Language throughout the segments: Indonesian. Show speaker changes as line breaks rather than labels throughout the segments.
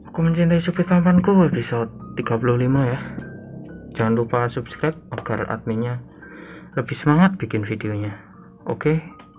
Aku mencintai supir tampanku episode 35 ya. Jangan lupa subscribe agar adminnya lebih semangat bikin videonya. Oke.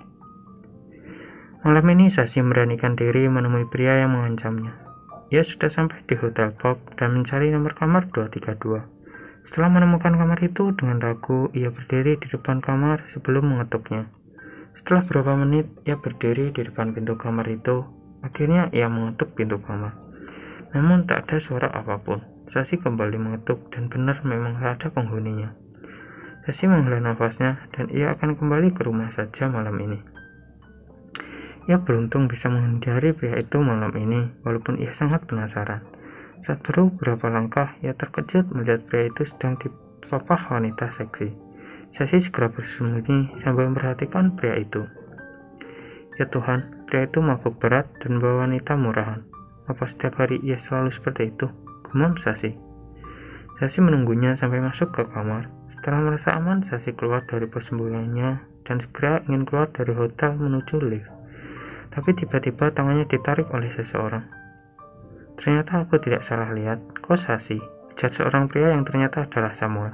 Malam ini Sasi memberanikan diri menemui pria yang mengancamnya. Ia sudah sampai di Hotel Top dan mencari nomor kamar 232. Setelah menemukan kamar itu, dengan ragu ia berdiri di depan kamar sebelum mengetuknya. Setelah beberapa menit ia berdiri di depan pintu kamar itu. Akhirnya ia mengetuk pintu kamar. Namun tak ada suara apapun. Sasi kembali mengetuk dan benar memang tak ada penghuninya. Sasi menghela nafasnya dan ia akan kembali ke rumah saja malam ini. Ia beruntung bisa menghindari pria itu malam ini walaupun ia sangat penasaran. Saat baru beberapa langkah ia terkejut melihat pria itu sedang dipapah wanita seksi. Sasi segera bersembunyi sambil memperhatikan pria itu. Ya Tuhan, pria itu mabuk berat dan bawa wanita murahan. Apa setiap hari ia selalu seperti itu? Gumam Sasi. Sasi menunggunya sampai masuk ke kamar. Setelah merasa aman, Sasi keluar dari persembunyiannya dan segera ingin keluar dari hotel menuju lift. Tapi tiba-tiba tangannya ditarik oleh seseorang. Ternyata aku tidak salah lihat. Kok Sasi? Ujar seorang pria yang ternyata adalah Samuel.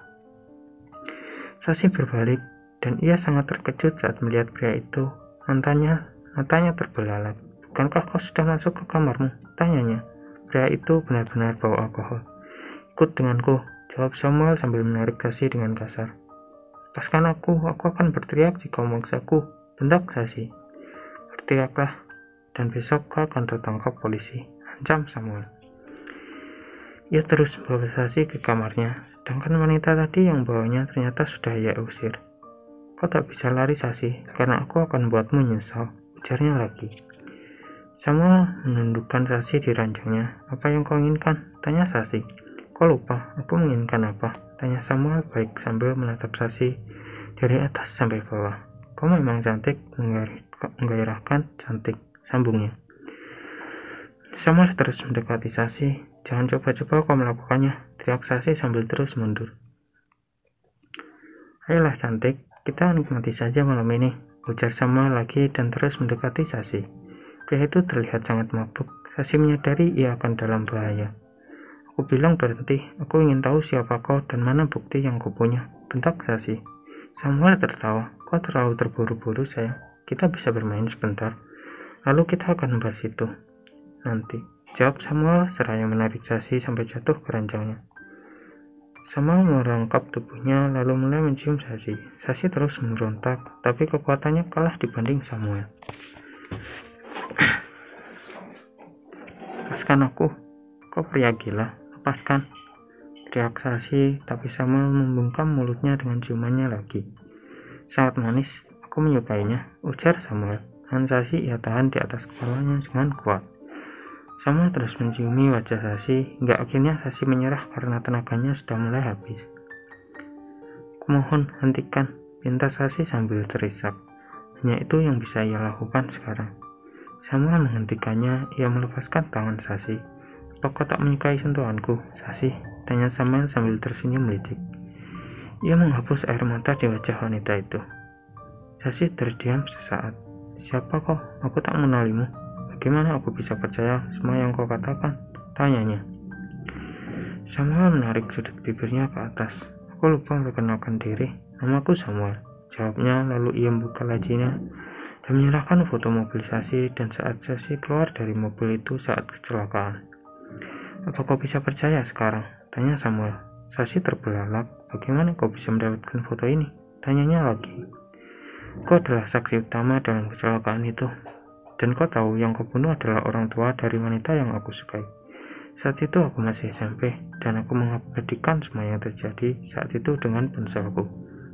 Sasi berbalik dan ia sangat terkejut saat melihat pria itu. Matanya terbelalak. Bukankah kau sudah masuk ke kamarmu? Tanyanya. Pria itu benar-benar bau alkohol. Ikut denganku, jawab Samuel sambil menarik Sasi dengan kasar. Lepaskan aku akan berteriak jika kau memaksaku, bentak Sasi. Berteriaklah, dan besok kau akan tertangkap polisi, ancam Samuel. Ia terus membawa Sasi ke kamarnya, sedangkan wanita tadi yang bawanya ternyata sudah ia usir. Kau tak bisa lari Sasi, karena aku akan buatmu nyesal, ujarnya lagi. Samuel menundukkan Sasi di ranjangnya. Apa yang kau inginkan? Tanya Sasi. Kau lupa, aku menginginkan apa? Tanya Samuel baik sambil menatap Sasi dari atas sampai bawah. Kau memang cantik, menggairahkan, cantik, sambungnya. Samuel terus mendekati Sasi. Jangan coba-coba kau melakukannya, teriak Sasi sambil terus mundur. Ayolah cantik, kita nikmati saja malam ini, ujar Samuel lagi dan terus mendekati Sasi. Pria itu terlihat sangat mabuk. Sasi menyadari ia akan dalam bahaya. Aku bilang berhenti, aku ingin tahu siapa kau dan mana bukti yang kau punya, bentak Sasi. Samuel tertawa. Kau terlalu terburu-buru sayang, kita bisa bermain sebentar, lalu kita akan membahas itu nanti, jawab Samuel seraya menarik Sasi sampai jatuh ke ranjangnya. Samuel merangkap tubuhnya lalu mulai mencium Sasi. Sasi terus memberontak, tapi kekuatannya kalah dibanding Samuel. Lepaskan aku, kau pria gila, lepaskan, teriak Sasi, tapi Samuel membungkam mulutnya dengan ciumannya lagi. Sangat manis, aku menyukainya, ujar Samuel. Tangan Sasi ia tahan di atas kepalanya dengan kuat. Samuel terus menciumi wajah Sasi, hingga akhirnya Sasi menyerah karena tenaganya sudah mulai habis. Kumohon, hentikan, pinta Sasi sambil terisak. Hanya itu yang bisa ia lakukan sekarang. Samuel menghentikannya, ia melepaskan tangan Sasi. Apa kau tak menyukai sentuhanku, Sasi? Tanya Samuel sambil tersenyum licik. Ia menghapus air mata di wajah wanita itu. Sasi terdiam sesaat. Siapa kau? Aku tak mengenalimu. Bagaimana aku bisa percaya semua yang kau katakan? Tanyanya. Samuel menarik sudut bibirnya ke atas. Aku lupa memperkenalkan diri. Namaku Samuel, jawabnya lalu ia membuka lacinya dan menyerahkan foto mobil Sasi dan saat Sasi keluar dari mobil itu saat kecelakaan. Apa kau bisa percaya sekarang? Tanya Samuel. Sasi terbelalak. Bagaimana kau bisa mendapatkan foto ini? Tanyanya lagi. Kau adalah saksi utama dalam kecelakaan itu. Dan kau tahu yang kau bunuh adalah orang tua dari wanita yang aku sukai. Saat itu aku masih SMP dan aku mengabadikan semua yang terjadi saat itu dengan ponselku.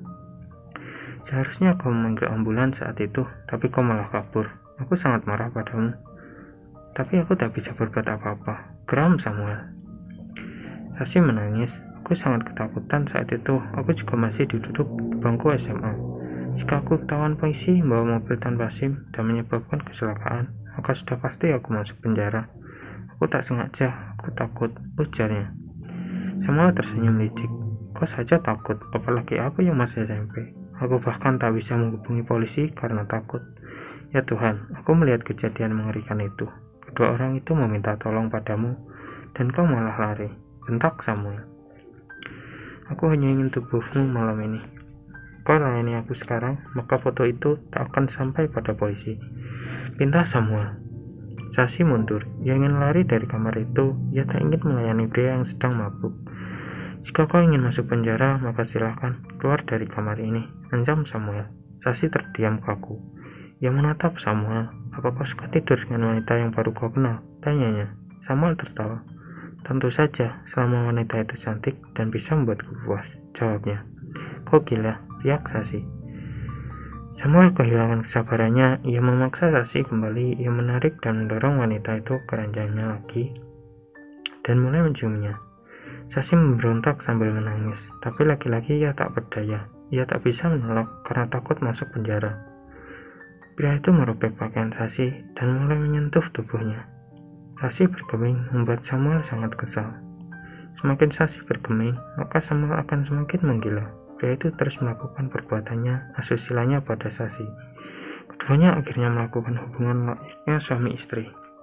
Seharusnya kau memanggil ambulans saat itu, tapi kau malah kabur. Aku sangat marah padamu. Tapi aku tak bisa berbuat apa-apa. Geram Samuel. Sasi menangis. Aku sangat ketakutan saat itu. Aku juga masih duduk di bangku SMA. Jika aku ketahuan polisi membawa mobil tanpa SIM dan menyebabkan kecelakaan, maka sudah pasti aku masuk penjara. Aku tak sengaja, aku takut, ujarnya. Samuel tersenyum licik. Kau saja takut, apalagi aku yang masih SMP. Aku bahkan tak bisa menghubungi polisi karena takut. Ya Tuhan, aku melihat kejadian mengerikan itu. kedua orang itu meminta tolong padamu, dan kau malah lari, bentak Samuel. Aku hanya ingin tubuhmu malam ini. Kau layani aku sekarang, maka foto itu tak akan sampai pada polisi, pinta Samuel. Sashi mundur. Ia ingin lari dari kamar itu. Ia tak ingin melayani pria yang sedang mabuk. Jika kau ingin masuk penjara, maka silahkan keluar dari kamar ini, ancam Samuel. Sashi terdiam kaku. Ia menatap Samuel. Apa kau suka tidur dengan wanita yang baru kau kenal? Tanyanya. Samuel tertawa. Tentu saja, selama wanita itu cantik dan bisa membuatku puas, jawabnya. Kau gila, riak Sashi. Samuel kehilangan kesabarannya. Ia memaksa Sashi kembali. Ia menarik dan mendorong wanita itu ke ranjangnya lagi dan mulai menciumnya. Sashi memberontak sambil menangis, tapi lagi-lagi ia tak berdaya. Ia tak bisa menolak karena takut masuk penjara. Pria itu merobek pakaian Sashi dan mulai menyentuh tubuhnya. Sashi bergeming membuat Samuel sangat kesal. Semakin Sashi bergeming, maka Samuel akan semakin menggila. Pria itu terus melakukan perbuatannya asusilanya pada Sashi. Keduanya akhirnya melakukan hubungan layaknya suami istri.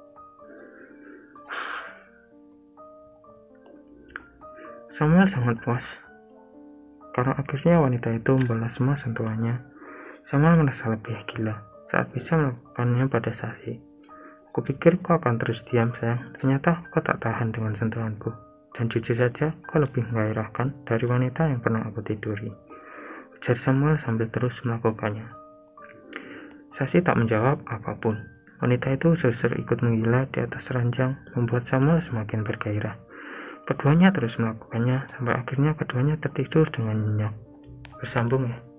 Samuel sangat puas karena akhirnya wanita itu membalas semua sentuhannya. Samuel merasa lebih gila saat bisa melakukannya pada Sashi. Kupikir kau akan terus diam sayang, ternyata kau tak tahan dengan sentuhanku. Dan jujur saja, kau lebih menggairahkan dari wanita yang pernah aku tiduri, ujar Samuel sambil terus melakukannya. Sashi tak menjawab apapun. Wanita itu justru ikut menggila di atas ranjang, membuat Samuel semakin bergairah. Keduanya terus melakukannya sampai akhirnya keduanya tertidur dengan nyenyak. Bersambung ya.